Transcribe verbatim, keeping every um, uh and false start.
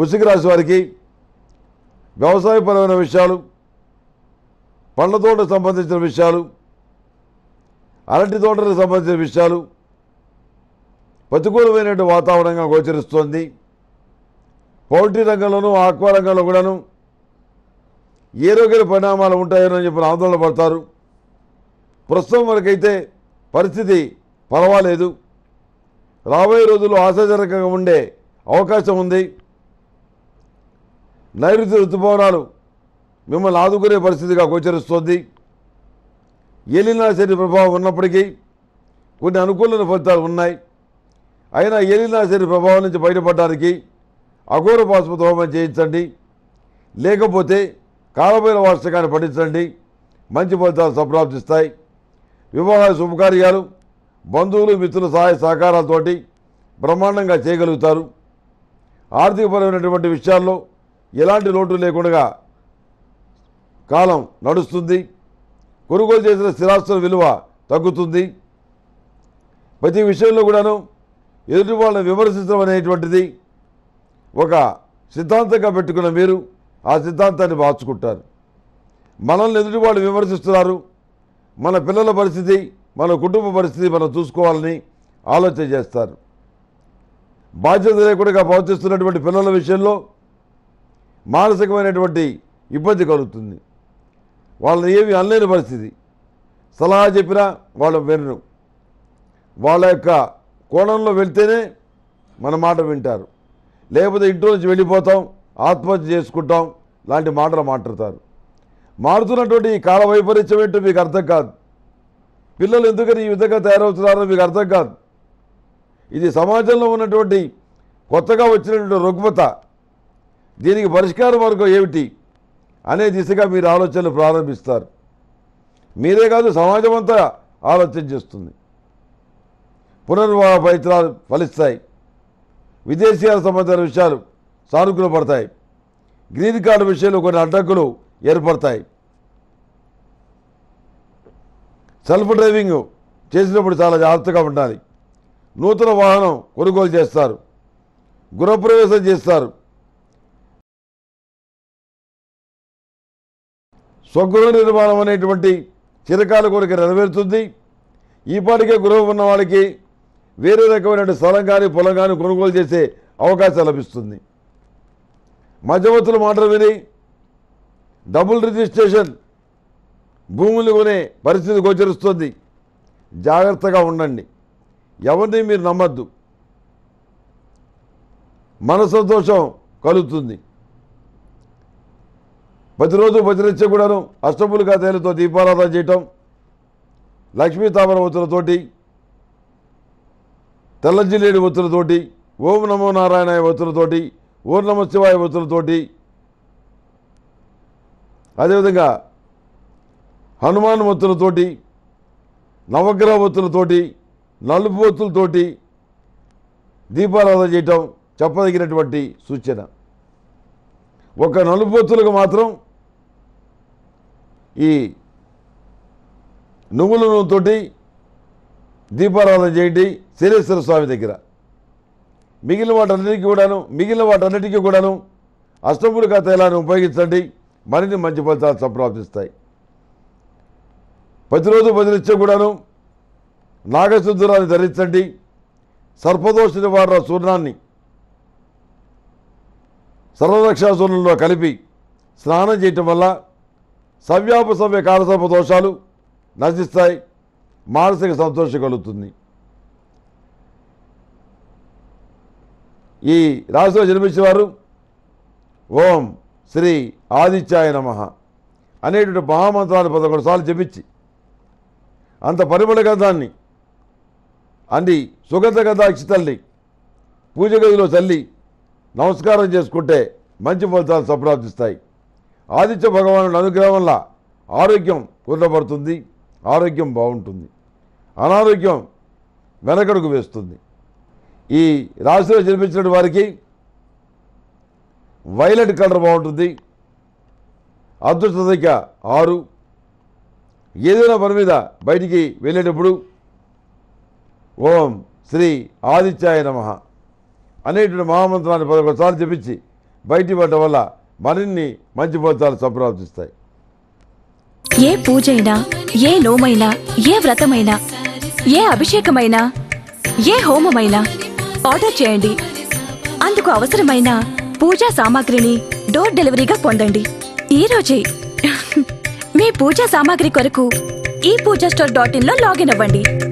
వృశ్చిక రాశి వారికి వ్యవసాయపరమైన విషయాలు, పండ్ల తోటకు సంబంధించిన విషయాలు, అరటి తోటలకు సంబంధించిన విషయాలు ప్రతికూలమైనటువంటి వాతావరణంగా గోచరిస్తోంది. పౌల్ట్రీ రంగంలోనూ ఆక్వా రంగంలో కూడాను ఏ రోగిన పరిణామాలు ఉంటాయో అని చెప్పి ఆందోళన పడతారు. ప్రస్తుతం వరకైతే పరిస్థితి పర్వాలేదు. రాబోయే రోజుల్లో ఆశాజనకంగా ఉండే అవకాశం ఉంది. నైరుతి ఋతుపవనాలు మిమ్మల్ని ఆదుకునే పరిస్థితిగా గోచరిస్తోంది. ఏలినా శని ప్రభావం ఉన్నప్పటికీ కొన్ని అనుకూలమైన ఫలితాలు ఉన్నాయి. అయినా ఏలినా శని ప్రభావం నుంచి బయటపడడానికి అఘోర పాశుపత హోమం చేయించండి, లేకపోతే కాలభైరవ వార్షికాన్ని పఠించండి. మంచి ఫలితాలు సంప్రాప్తిస్తాయి. వివాహ శుభకార్యాలు బంధువులు మిత్రుల సహాయ సహకారాలతోటి బ్రహ్మాండంగా చేయగలుగుతారు. ఆర్థికపరమైనటువంటి విషయాల్లో ఎలాంటి లోటు లేకుండా కాలం నడుస్తుంది. కొనుగోలు చేసిన స్థిరాస్తుల విలువ తగ్గుతుంది. ప్రతి విషయంలో కూడాను ఎదుటి వాళ్ళని విమర్శించడం అనేటువంటిది ఒక సిద్ధాంతంగా పెట్టుకున్న మీరు ఆ సిద్ధాంతాన్ని మార్చుకుంటారు. మనల్ని ఎదుటి వాళ్ళు విమర్శిస్తున్నారు, మన పిల్లల పరిస్థితి, మన కుటుంబ పరిస్థితి మనం చూసుకోవాలని ఆలోచన చేస్తారు. బాధ్యత లేకుండా ప్రవర్తిస్తున్నటువంటి పిల్లల విషయంలో మానసికమైనటువంటి ఇబ్బంది కలుగుతుంది. వాళ్ళని ఏమి అనలేని పరిస్థితి. సలహా చెప్పినా వాళ్ళు వినరు. వాళ్ళ యొక్క కోణంలో వెళ్తేనే మన మాట వింటారు. లేకపోతే ఇంట్లో నుంచి వెళ్ళిపోతాం, ఆత్మహత్య చేసుకుంటాం లాంటి మాటలు మాట్లాడతారు. మారుతున్నటువంటి ఈ కాల వైపరీత్యం ఏంటో మీకు అర్థం కాదు. పిల్లలు ఎందుకని ఈ విధంగా తయారవుతున్నారో మీకు అర్థం కాదు. ఇది సమాజంలో ఉన్నటువంటి కొత్తగా వచ్చినటువంటి రుగ్మత. దీనికి పరిష్కార మార్గం ఏమిటి అనే దిశగా మీరు ఆలోచనలు ప్రారంభిస్తారు. మీరే కాదు, సమాజం అంతా ఆలోచన చేస్తుంది. పునర్వివాహ ప్రయత్నాలు ఫలిస్తాయి. విదేశీయాల సంబంధించిన విషయాలు సానుకూల పడతాయి. గ్రీన్ కార్డు విషయంలో కొన్ని అడ్డంకులు ఏర్పడతాయి. సెల్ఫ్ డ్రైవింగ్ చేసినప్పుడు చాలా జాగ్రత్తగా ఉండాలి. నూతన వాహనం కొనుగోలు చేస్తారు. గృహప్రవేశం చేస్తారు. స్వగృహ నిర్మాణం అనేటువంటి చిరకాల కోరిక నెరవేరుతుంది. ఈపాటికే గృహం ఉన్న వాళ్ళకి వేరే రకమైన స్థలం కానీ పొలం కానీ కొనుగోలు చేసే అవకాశం లభిస్తుంది. మధ్యవర్తుల మాటలు విని డబుల్ రిజిస్ట్రేషన్ భూములు కొనే పరిస్థితి గోచరిస్తుంది. జాగ్రత్తగా ఉండండి. ఎవరిని మీరు నమ్మద్దు. మన సంతోషం కలుగుతుంది. ప్రతిరోజు ప్రతినిత్యం కూడాను అష్టములుగా తేలితో దీపారాధన చేయటం, లక్ష్మీ తామర ఒత్తులతోటి, తెల్లజిల్లేడు ఒత్తులతోటి, ఓం నమో నారాయణ ఒత్తులతోటి, ఓం నమ శివాయ ఒత్తులతోటి, అదేవిధంగా హనుమాన్ ఒత్తులతోటి, నవగ్రహ ఒత్తులతోటి, నలుపు ఒత్తులతోటి దీపారాధన చేయటం చెప్పదగినటువంటి సూచన. ఒక నలుపు ఒత్తులకు మాత్రం ఈ నువ్వుల నూనెతోటి దీపారాధన చేయండి శనేశ్వర స్వామి దగ్గర. మిగిలిన వాటన్నిటికీ కూడాను మిగిలిన వాటన్నిటికీ కూడాను అష్టమూలికా తైలాన్ని ఉపయోగించండి. మరిన్ని మంచి ఫలితాలు సంప్రాప్తిస్తాయి. ప్రతిరోజు ప్రతినిత్యం కూడాను నాగశుద్ధురాన్ని ధరించండి. సర్పదోష నివారణ సూర్ణాన్ని సర్వరక్షా సూర్ణంలో కలిపి స్నానం చేయటం వల్ల సవ్యాప సవ్య కాలసర్ప దోషాలు నశిస్తాయి. మానసిక సంతోషం కలుగుతుంది. ఈ రాశిలో జన్మించిన వారు ఓం శ్రీ ఆదిత్యాయ నమః అనేటువంటి మహామంత్రాన్ని పదకొండు సార్లు జపించి అంత పరిమళ గంధాన్ని అంది సుగంధ గంధాక్షితల్ని పూజ గదిలో చల్లి నమస్కారం చేసుకుంటే మంచి ఫలితాలు సంప్రాప్తిస్తాయి. ఆదిత్య భగవానుడి అనుగ్రహం వల్ల ఆరోగ్యం పూర్ణపడుతుంది. ఆరోగ్యం బాగుంటుంది. అనారోగ్యం వెనకడుగు వేస్తుంది. ఈ రాశిలో జన్మించిన వారికి వైలెట్ కలర్ బాగుంటుంది. అదృష్ట సంఖ్య ఆరు. ఏదైనా పని మీద బయటికి వెళ్ళేటప్పుడు ఓం శ్రీ ఆదిత్యాయ నమః అనేటువంటి మహామంత్రాన్ని పదకొండు సార్లు జపించి బయటి పడటం వల్ల మరిన్ని మంచి ఫలితాలు సంప్రాప్తిస్తాయి. ఏ పూజైనా, ఏ నోమైనా, ఏ వ్రతమైనా, ఏ అభిషేకమైనా, ఏ హోమమైనా ఆర్డర్ చేయండి. అందుకు అవసరమైన పూజా సామాగ్రిని డోర్ డెలివరీగా పొందండి ఈ రోజే. మీ పూజా సామాగ్రి కొరకు ఈ పూజా స్టోర్ డాట్ ఇన్ లో లాగిన్ అవ్వండి.